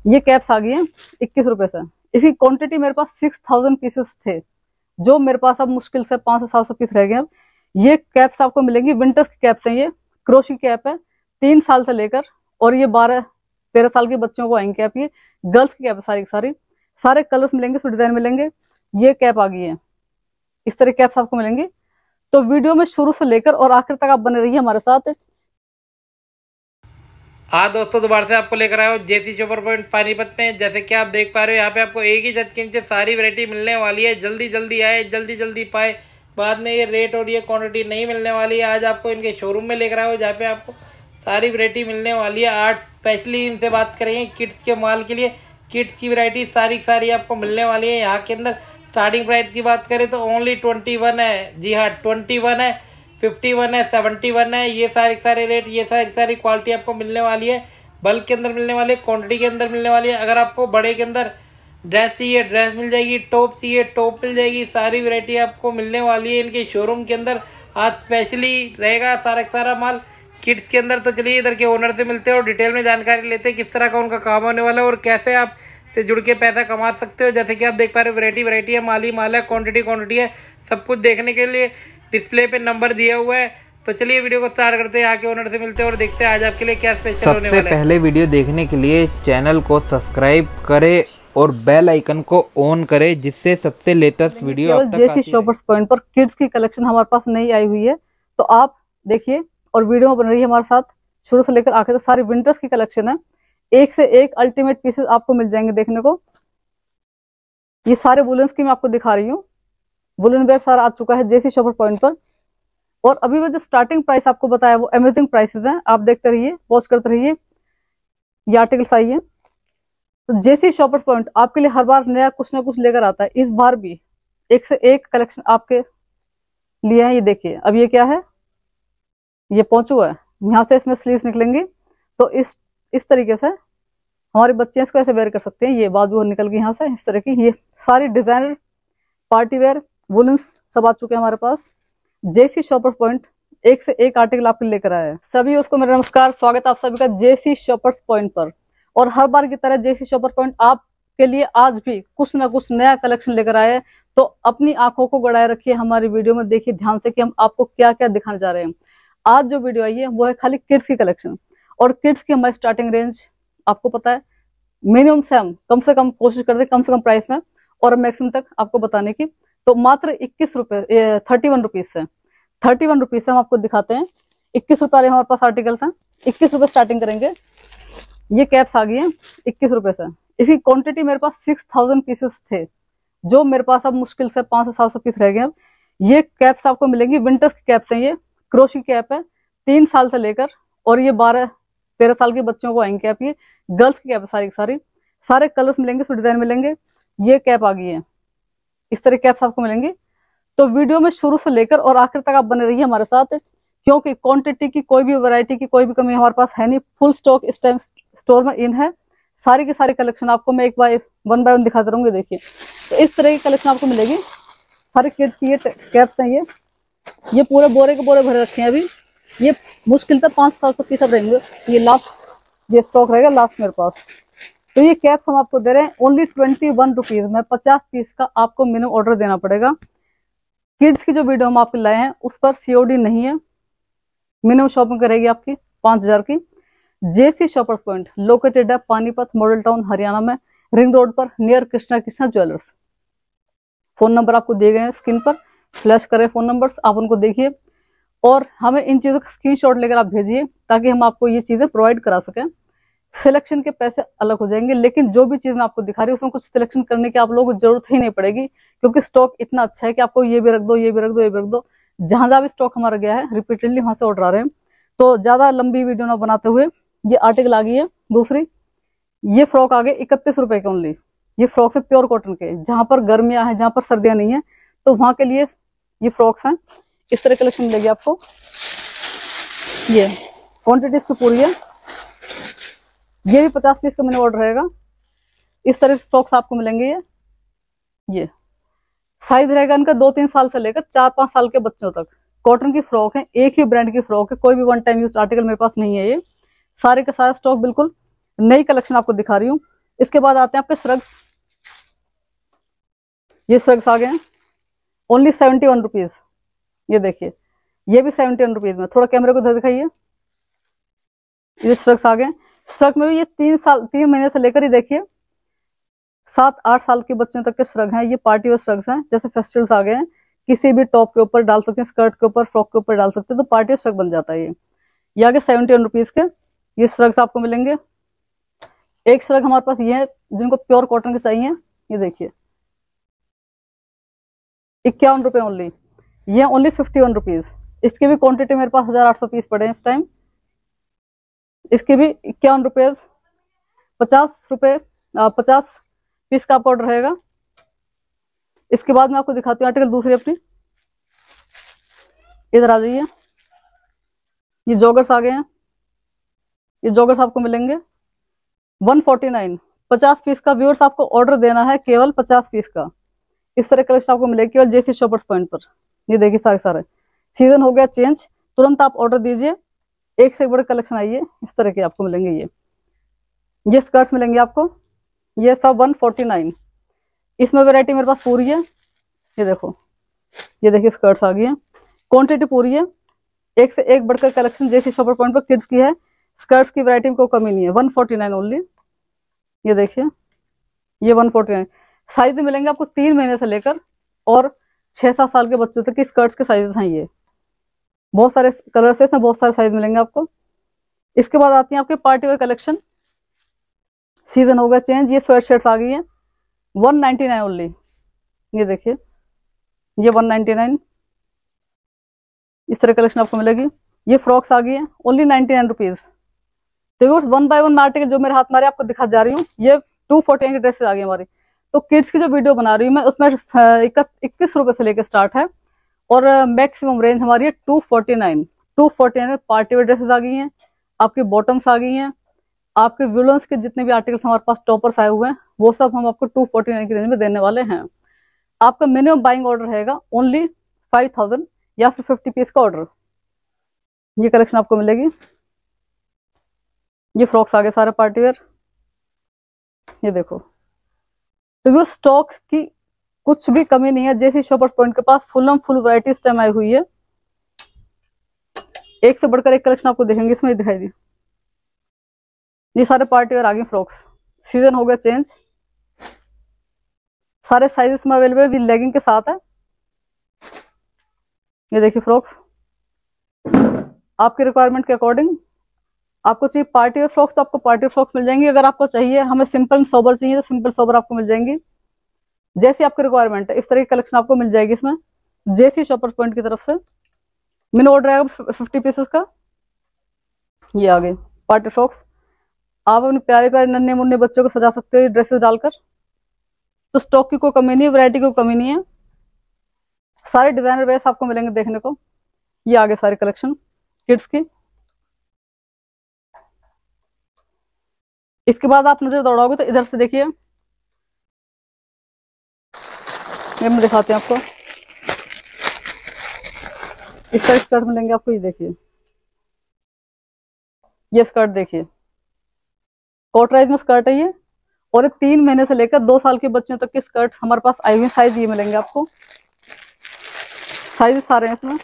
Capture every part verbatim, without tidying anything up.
ये कैप्स आ गई है इक्कीस रुपए से। इसकी क्वांटिटी मेरे पास सिक्स थाउजेंड पीसेस थे, जो मेरे पास अब मुश्किल से पाँच से सात सौ पीस रह गए। अब ये कैप्स आपको मिलेंगी, विंटर्स की कैप्स हैं, ये क्रोशी कैप है, तीन साल से लेकर और ये बारह तेरह साल के बच्चों को आएंगे कैप। ये गर्ल्स की कैप है सारी की सारी, सारे कलर्स मिलेंगे, इसमें डिजाइन मिलेंगे। ये कैप आ गई है, इस तरह कैप्स आपको मिलेंगी। तो वीडियो में शुरू से लेकर और आखिर तक आप बने रहिए हमारे साथ। हाँ दोस्तों, दोबारा से आपको लेकर आया हूँ जेसी शॉपर पॉइंट पानीपत में। जैसे कि आप देख पा रहे हो, यहाँ पे आपको एक ही छत के नीचे सारी वैरायटी मिलने वाली है। जल्दी जल्दी आए, जल्दी जल्दी पाए, बाद में ये रेट और ये क्वांटिटी नहीं मिलने वाली है। आज आपको इनके शोरूम में लेकर आया हूँ, जहाँ पे आपको सारी वैरायटी मिलने वाली है। आज स्पेशली इनसे बात करेंगे किड्स के माल के लिए। किड्स की वैरायटी सारी सारी आपको मिलने वाली है। यहाँ के अंदर स्टार्टिंग प्राइस की बात करें तो ओनली ट्वेंटी वन है। जी हाँ, ट्वेंटी वन है, फिफ्टी वन है, सेवेंटी वन है। ये सारे सारे रेट, ये सारी सारी क्वालिटी आपको मिलने वाली है। बल्क के अंदर मिलने वाली है, क्वांटिटी के अंदर मिलने वाली है। अगर आपको बड़े के अंदर ड्रेस चाहिए, ड्रेस मिल जाएगी, टॉप चाहिए, टॉप मिल जाएगी। सारी वैरायटी आपको मिलने वाली है इनके शोरूम के अंदर। आज स्पेशली रहेगा सारा सारा माल किड्स के अंदर। तो चलिए इधर के ओनर से मिलते हैं और डिटेल में जानकारी लेते हैं किस तरह का उनका काम होने वाला है और कैसे आप से जुड़ के पैसा कमा सकते हो। जैसे कि आप देख पा रहे हो, वैरायटी वैरायटी है, माल ही माल है, क्वांटिटी क्वांटिटी है। सब कुछ देखने के लिए डिस्प्ले पे नंबर दिया हुआ है। तो चलिए वीडियो को स्टार्ट करते हैं, यहाँ के ओनर से मिलते हैं और देखते हैं आज आपके लिए क्या स्पेशल होने वाला है। सबसे पहले वीडियो देखने के लिए चैनल को सब्सक्राइब करें और बेल आइकन को ऑन करें, जिससे सबसे लेटेस्ट वीडियो आप तक जेसी शॉपर्स पॉइंट पर किड्स की कलेक्शन हमारे पास नई आई हुई है। तो आप देखिए और वीडियो में बन रही है हमारे साथ शुरू से लेकर आखिर तक। सारी विंटर्स की कलेक्शन है, एक से एक अल्टीमेट पीसेस आपको मिल जाएंगे देखने को। ये सारे वुलन्स की मैं आपको दिखा रही हूँ। वुलन वेयर सारा आ चुका है जेसी शॉपर पॉइंट पर। और अभी मैं जो स्टार्टिंग प्राइस आपको बताया वो अमेजिंग प्राइसेस हैं, आप देखते रहिए, वॉच करते रहिए। ये आर्टिकल्स आई है। तो जेसी शॉपर पॉइंट आपके लिए हर बार नया कुछ ना कुछ लेकर आता है। इस बार भी एक से एक कलेक्शन आपके लिए है। ये देखिए, अब ये क्या है, ये पोंचू है, यहाँ से इसमें स्लीव्स निकलेंगी। तो इस इस तरीके से हमारे बच्चे इसको ऐसे वेयर कर सकते हैं। ये बाजू निकल गई यहाँ से इस तरह की। ये सारी डिजाइनर पार्टी वेयर वुलन्स सब आ चुके हैं हमारे पास। जेसी शॉपर्स पॉइंट एक से एक आर्टिकल आपके लेकर आया है। सभी उसको मेरा नमस्कार, स्वागत है आप सभी का जेसी शॉपर्स पॉइंट पर। और हर बार की तरह जेसी शॉपर पॉइंट आपके लिए आज भी कुछ ना कुछ नया कलेक्शन लेकर आए हैं। तो अपनी आंखों को गड़ाए रखिए, हमारी वीडियो में देखिए ध्यान से कि हम आपको क्या क्या दिखाने जा रहे हैं। आज जो वीडियो आई है वो है खाली किड्स की कलेक्शन। और किड्स की हमारी स्टार्टिंग रेंज आपको पता है, मिनिमम से हम कम से कम कोशिश करते हैं कम से कम प्राइस में और मैक्सिमम तक आपको बताने की। तो मात्र इक्कीस रुपए थर्टी वन रुपीज से थर्टी वन रुपीज से हम आपको दिखाते हैं। इक्कीस रुपए वाले हमारे पास आर्टिकल्स हैं, इक्कीस रुपए स्टार्टिंग करेंगे। ये कैप्स आ गई हैं इक्कीस रुपए से। इसकी क्वांटिटी मेरे पास सिक्स थाउजेंड पीसेस थे, जो मेरे पास अब मुश्किल से पाँच से सात सौ पीस रह गए। अब ये कैप्स आपको मिलेंगी, विंटर्स की कैप्स हैं, ये क्रोशी कैप है, तीन साल से लेकर और ये बारह तेरह साल के बच्चों को आएंगे कैप। ये गर्ल्स की कैप है सारी सारी, सारे कलर्स मिलेंगे, इसमें डिजाइन मिलेंगे। ये कैप आ गई है, इस तरह कैप्स आपको मिलेंगी। तो वीडियो में शुरू से लेकर और आखिर तक आप बने रहिए हमारे साथ, क्योंकि क्वांटिटी की कोई भी वैरायटी की कोई भी कमी हमारे पास है नहीं। फुल स्टॉक इस टाइम स्टोर में इन है। सारी की सारी कलेक्शन आपको मैं एक बार वन बाय वन दिखाते रहूंगी। देखिए, तो इस तरह की कलेक्शन आपको मिलेगी। सारे किड्स की ये कैप्स हैं, ये ये पूरे बोरे के बोरे भरे रखे हैं। अभी ये मुश्किल से पाँच सात सौ पीस अब रहेंगे। ये लास्ट ये स्टॉक रहेगा लास्ट मेरे पास। तो ये कैप्स हम आपको दे रहे हैं ओनली ट्वेंटी वन रुपीज में। पचास पीस का आपको मिनिमम ऑर्डर देना पड़ेगा। किड्स की जो वीडियो हम आपके लाए हैं उस पर सीओडी नहीं है, मिनिमम शॉपिंग करेगी आपकी पांच हजार की। जेसी शॉपर्स पॉइंट लोकेटेड है पानीपत मॉडल टाउन हरियाणा में, रिंग रोड पर near Krishna Krishna jewellers. Phone number आपको दिए गए हैं स्क्रीन पर, फ्लैश करें फोन नंबर्स, आप उनको देखिए और हमें इन चीज़ों का स्क्रीनशॉट लेकर आप भेजिए ताकि हम आपको ये चीज़ें प्रोवाइड करा सकें। सिलेक्शन के पैसे अलग हो जाएंगे, लेकिन जो भी चीज़ मैं आपको दिखा रही हूँ उसमें कुछ सिलेक्शन करने की आप लोगों को जरूरत ही नहीं पड़ेगी, क्योंकि स्टॉक इतना अच्छा है कि आपको ये भी रख दो, ये भी रख दो, ये भी रख दो। जहां जहां भी स्टॉक हमारा गया है रिपीटेडली वहां से ऑर्डर आ रहे हैं। तो ज्यादा लंबी वीडियो ना बनाते हुए ये आर्टिकल आ गई है दूसरी। ये फ्रॉक आ गए इकतीस रुपए के ओनली। ये फ्रॉक्स है प्योर कॉटन के, जहां पर गर्मियां हैं, जहां पर सर्दियां नहीं है, तो वहां के लिए ये फ्रॉक्स हैं। इस तरह कलेक्शन मिलेगी आपको। ये क्वांटिटी इसकी पूरी है। ये भी पचास पीस का मैंने ऑर्डर रहेगा। इस तरह से फ्रॉक्स आपको मिलेंगे। ये ये साइज रहेगा इनका दो तीन साल से लेकर चार पांच साल के बच्चों तक। कॉटन की फ्रॉक है, एक ही ब्रांड की फ्रॉक है, कोई भी वन टाइम यूज आर्टिकल मेरे पास नहीं है। ये सारे का सारा स्टॉक बिल्कुल नई कलेक्शन आपको दिखा रही हूँ। इसके बाद आते हैं आपके श्रग्स। ये श्रग्स आ गए हैं ओनली सेवेंटी वन रुपीज। ये देखिए ये भी सेवेंटी वन रुपीज में। थोड़ा कैमरे को इधर दिखाइए। ये श्रग्स आ गए। श्रग में भी ये तीन साल तीन महीने से लेकर ही देखिए सात आठ साल के बच्चों तक के श्रग हैं। ये पार्टी वेयर श्रग्स हैं। जैसे फेस्टिवल्स आ गए हैं, किसी भी टॉप के ऊपर डाल सकते हैं, स्कर्ट के ऊपर, फ्रॉक के ऊपर डाल सकते हैं, तो पार्टी वेयर श्रग बन जाता है। ये ये आगे सेवेंटी वन रुपीज के ये श्रग्स आपको मिलेंगे। एक श्रग हमारे पास ये है जिनको प्योर कॉटन के चाहिए। ये देखिए इक्यावन रुपए ओनली। ये ओनली फिफ्टी वन रुपीज। इसकी भी क्वांटिटी मेरे पास हजार आठ सौ पीस पड़े हैं इस टाइम। इसके भी इक्यावन रुपीज, पचास रुपए पचास पीस का आपका ऑर्डर रहेगा। इसके बाद मैं आपको दिखाती हूँ आर्टिकल दूसरी अपनी। इधर आ जाइए। ये जॉगर्स आ गए हैं। ये जॉगर्स आपको मिलेंगे वन फोर्टी नाइन। पचास पीस का व्यूअर्स आपको ऑर्डर देना है, केवल पचास पीस का। इस तरह कलेक्शन आपको मिलेगी केवल जेसी शॉपर्स पॉइंट पर। ये देखिए सारे सारे सीजन हो गया चेंज, तुरंत आप ऑर्डर दीजिए, एक से एक बड़े कलेक्शन आइए। इस तरह के आपको मिलेंगे। ये ये स्कर्ट्स मिलेंगे आपको, ये सब वन फोर्टी नाइन। इसमें वैरायटी मेरे पास पूरी है। ये देखो ये देखिए स्कर्ट्स आ गई है, क्वांटिटी पूरी है, एक से एक बढ़कर कलेक्शन जेसी शॉपर पॉइंट पर किड्स की है। स्कर्ट्स की वैरायटी में कोई कमी नहीं है। One forty nine only. ये देखिए ये वन फोर्टी नाइन। साइज मिलेंगे आपको तीन महीने से लेकर और छह सात साल के बच्चों तक की स्कर्ट्स के साइजेस हैं। ये बहुत सारे कलर्स हैं, बहुत सारे साइज मिलेंगे आपको। इसके बाद आती है आपके पार्टी वेयर कलेक्शन। सीजन हो गया चेंज। ये स्वेट शर्ट्स आ गई है वन नाइनटी नाइन ओनली। ये देखिए ये वन नाइनटी नाइन। इस तरह कलेक्शन आपको मिलेगी। ये फ्रॉक्स आ गई है ओनली नाइनटी नाइन रुपीज। तो वन बाय वन मैं आर्टिकल जो मेरे हाथ में आपको दिखा जा रही हूँ, ये टू फोर्टी नाइन की ड्रेसेस आ गई हमारी। तो किड्स की जो वीडियो बना रही हूँ मैं उसमें इक्कीस रुपए से लेकर स्टार्ट है और मैक्सिमम रेंज हमारी है two forty nine. Two forty nine में पार्टी वेयर ड्रेसेस आ गई हैं, आपकी बॉटम्स आ गई हैं, आपके वुलन्स के जितने भी आर्टिकल्स हमारे पास टॉपर्स आए हुए हैं वो सब हम आपको टू फोर्टी नाइन की रेंज में देने वाले हैं। आपका मिनिमम बाइंग ऑर्डर रहेगा ओनली फाइव थाउजेंड या फिर फिफ्टी पीस का ऑर्डर। ये कलेक्शन आपको मिलेगी। ये फ्रॉक्स आ गए सारे पार्टी वेयर। ये देखो तो वो स्टॉक की कुछ भी कमी नहीं है। जैसे शॉपर्स पॉइंट के पास फुल एंड फुल वैरायटी इस टाइम आई हुई है। एक से बढ़कर एक कलेक्शन आपको देखेंगे इसमें दिखाई दी। ये सारे पार्टी वेयर आ गए फ्रॉक्स। सीजन हो गया चेंज। सारे साइजेस में अवेलेबल भी लेगिंग के साथ है। ये देखिए फ्रॉक्स आपके रिक्वायरमेंट के अकॉर्डिंग। आपको चाहिए पार्टी वेयर फ्रॉक्स तो आपको पार्टी वेयर फ्रॉक्स मिल जाएंगी। अगर आपको चाहिए हमें सिंपल सोबर चाहिए तो सिंपल सोबर आपको मिल जाएंगी, जैसी आपकी रिक्वायरमेंट है। इस तरह की कलेक्शन आपको मिल जाएगी इसमें जेसी शॉपर पॉइंट की तरफ से। मिनिमम ऑर्डर आएगा फिफ्टी पीसेस का। ये आ गए पार्टी फ्रॉक्स। आप अपने प्यारे प्यारे नन्हे मुन्ने बच्चों को सजा सकते हो ये ड्रेसेस डालकर। तो स्टॉक की कोई कमी नहीं है, वैरायटी की कोई कमी नहीं है। सारे डिजाइनर वेयर्स आपको मिलेंगे देखने को। ये आगे सारी कलेक्शन किड्स की। इसके बाद आप नजर दौड़ाओगे तो इधर से देखिए, ये मैं दिखाते हैं आपको। इस तरह स्कर्ट मिलेंगे आपको। ये देखिए ये स्कर्ट देखिए कॉटराइज में स्कर्ट है ये, और ये तीन महीने से लेकर दो साल के बच्चों तक की स्कर्ट हमारे पास आई हुई। साइज ये मिलेंगे आपको, साइज सारे हैं इसमें।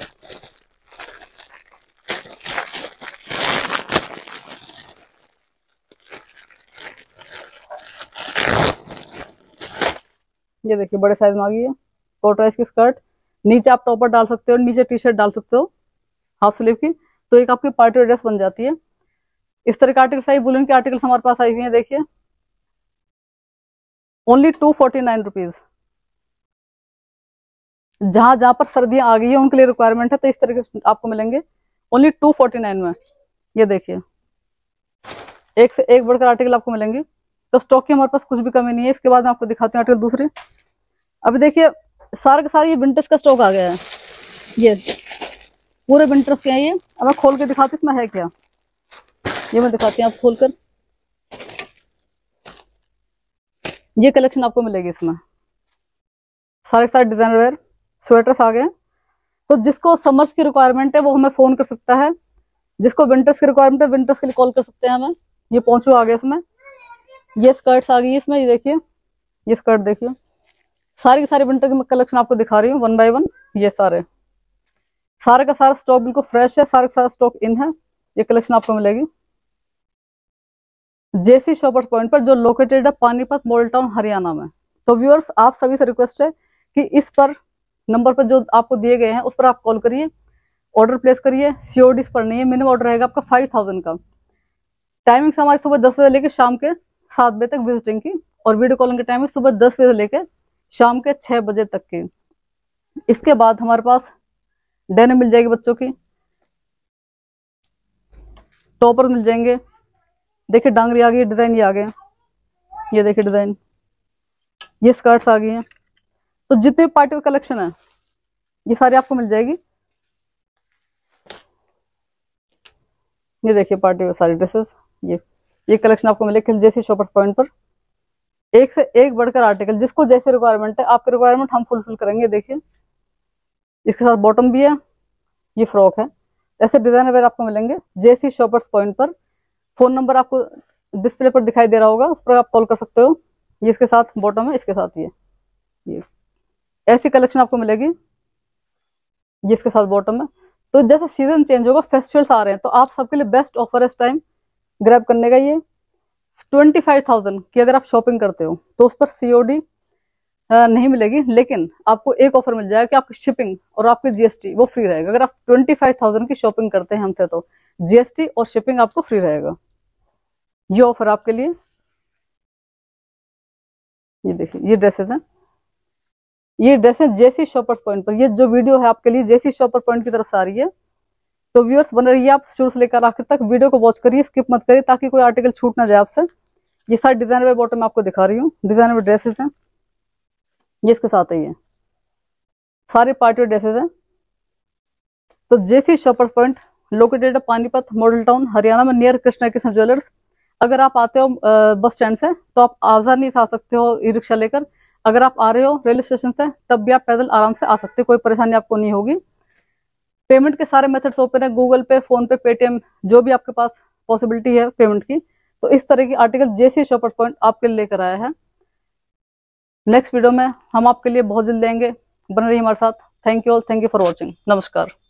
ये देखिए बड़े साइज में आ गई है कॉटराइज की स्कर्ट। नीचे आप टॉपर डाल सकते हो, नीचे टी शर्ट डाल सकते हो हाफ स्लीव की, तो एक आपकी पार्टी ड्रेस बन जाती है। इस तरह के आर्टिकल्स आई, वुलन के आर्टिकल्स हमारे पास आई हुई हैं। देखिए only two forty nine rupees. जहां जहां पर सर्दियां आ गई है उनके लिए रिक्वायरमेंट है तो इस तरह के आपको मिलेंगे ओनली टू फोर्टी नाइन में। ये देखिए एक से एक बढ़कर आर्टिकल आपको मिलेंगे। तो स्टॉक की हमारे पास कुछ भी कमी नहीं है। इसके बाद मैं आपको दिखाती हूँ आर्टिकल दूसरी। अभी देखिए सारे के सारे ये विंटर्स का स्टॉक आ गया है। ये पूरे विंटर्स के हैं ये। अब मैं खोल के दिखाती हूँ इसमें है क्या। ये मैं दिखाती हूँ आप खोलकर। ये कलेक्शन आपको मिलेगी इसमें। सारे के सारे डिजाइनर वेयर स्वेटर्स आ गए। तो जिसको समर्स की रिक्वायरमेंट है वो हमें फोन कर सकता है, जिसको विंटर्स की रिक्वायरमेंट है विंटर्स के लिए कॉल कर सकते हैं हमें। ये पोंचो आ गया इसमें। ये स्कर्ट्स आ गई इसमें, ये देखिए, ये स्कर्ट देखिए, सारी की सारी विंटर की मैं कलेक्शन आपको दिखा रही हूँ वन बाय वन। ये सारे सारे का सारा स्टॉक बिल्कुल फ्रेश है, सारा का सारा स्टॉक इन है। ये कलेक्शन आपको मिलेगी जेसी शॉपर्स पॉइंट पर, जो लोकेटेड है पानीपत मॉडल टाउन हरियाणा में। तो व्यूअर्स, आप सभी से रिक्वेस्ट है कि इस पर नंबर पर जो आपको दिए गए हैं उस पर आप कॉल करिए, ऑर्डर प्लेस करिए। सीओडी इस पर नहीं है, मिनिमम ऑर्डर रहेगा आपका फाइव थाउजेंड का। टाइमिंग्स हमारी सुबह दस बजे लेकर शाम के सात बजे तक विजिटिंग की, और वीडियो कॉलिंग के टाइम सुबह दस बजे से लेकर शाम के छह बजे तक की। इसके बाद हमारे पास डेनिम मिल जाएगी बच्चों की, टॉपर मिल जाएंगे। देखिए डांगरी आ गई, डिजाइन ये आ गए, ये देखिए डिजाइन, ये स्कर्ट्स आ गई हैं। तो जितने पार्टी का कलेक्शन है ये सारी आपको मिल जाएगी। ये देखिए पार्टी वेयर सारी ड्रेसेस, ये ये कलेक्शन आपको मिलेगी जेसी शॉपर्स पॉइंट पर। एक से एक बढ़कर आर्टिकल, जिसको जैसे रिक्वायरमेंट है, आपकी रिक्वायरमेंट हम फुलफिल करेंगे। देखिए इसके साथ बॉटम भी है, ये फ्रॉक है। ऐसे डिजाइन वेयर आपको मिलेंगे जेसी शॉपर्स पॉइंट पर। फोन नंबर आपको डिस्प्ले पर दिखाई दे रहा होगा, उस पर आप कॉल कर सकते हो। ये इसके साथ बॉटम है, इसके साथ ये ये ऐसी कलेक्शन आपको मिलेगी, ये इसके साथ बॉटम है। तो जैसे सीजन चेंज होगा, फेस्टिवल्स आ रहे हैं, तो आप सबके लिए बेस्ट ऑफर है इस टाइम ग्रैब करने का। ये ट्वेंटी फाइव थाउजेंड की अगर आप शॉपिंग करते हो तो उस पर सीओडी नहीं मिलेगी, लेकिन आपको एक ऑफर मिल जाएगा कि आपकी शिपिंग और आपकी जीएसटी वो फ्री रहेगा। अगर आप ट्वेंटी फाइव थाउजेंड की शॉपिंग करते हैं हमसे तो जीएसटी और शिपिंग आपको फ्री रहेगा। ये ऑफर आपके लिए। ये देखिए ये ड्रेसेस हैं, ये ड्रेसेस जेसी शॉपर्स पॉइंट पर। ये जो वीडियो है आपके लिए जेसी शॉपर पॉइंट की तरफ से आ रही है। तो व्यूअर्स बन रही है, आप शुरू से लेकर आखिर तक वीडियो को वॉच करिए, स्किप मत करिए, ताकि कोई आर्टिकल छूट ना जाए आपसे। ये सारे डिजाइनर बॉटम मैं आपको दिखा रही हूँ, डिजाइनर ड्रेसेस हैं, ये इसके साथ ही है, सारे पार्टी ड्रेसेस हैं। तो जेसी शॉपर्स पॉइंट लोकेटेड है पानीपत मॉडल टाउन हरियाणा में, नियर कृष्णा कृष्ण ज्वेलर्स। अगर आप आते हो बस स्टैंड से तो आप आसानी से आ सकते हो ई रिक्शा लेकर। अगर आप आ रहे हो रेलवे स्टेशन से तब भी आप पैदल आराम से आ सकते हो, कोई परेशानी आपको नहीं होगी। पेमेंट के सारे मेथड्स ओपन है, Google pay, PhonePe, Paytm, जो भी आपके पास पॉसिबिलिटी है पेमेंट की। तो इस तरह की आर्टिकल जेसी शॉपर्स पॉइंट आपके लिए लेकर आया है। नेक्स्ट वीडियो में हम आपके लिए बहुत जल्द देंगे, बन रही हमारे साथ। Thank you all, thank you for watching, नमस्कार।